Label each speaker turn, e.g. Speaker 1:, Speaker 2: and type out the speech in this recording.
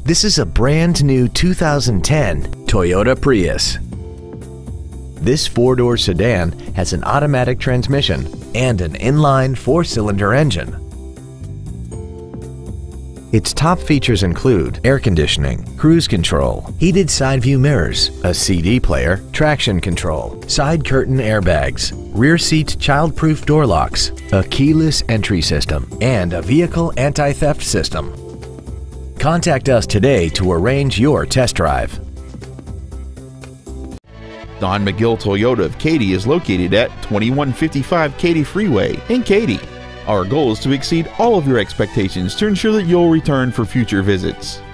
Speaker 1: This is a brand new 2010 Toyota Prius. This four-door sedan has an automatic transmission and an inline four-cylinder engine. Its top features include air conditioning, cruise control, heated side view mirrors, a CD player, traction control, side curtain airbags, rear seat child-proof door locks, a keyless entry system, and a vehicle anti-theft system. Contact us today to arrange your test drive.
Speaker 2: Don McGill Toyota of Katy is located at 2155 Katy Freeway in Katy. Our goal is to exceed all of your expectations to ensure that you'll return for future visits.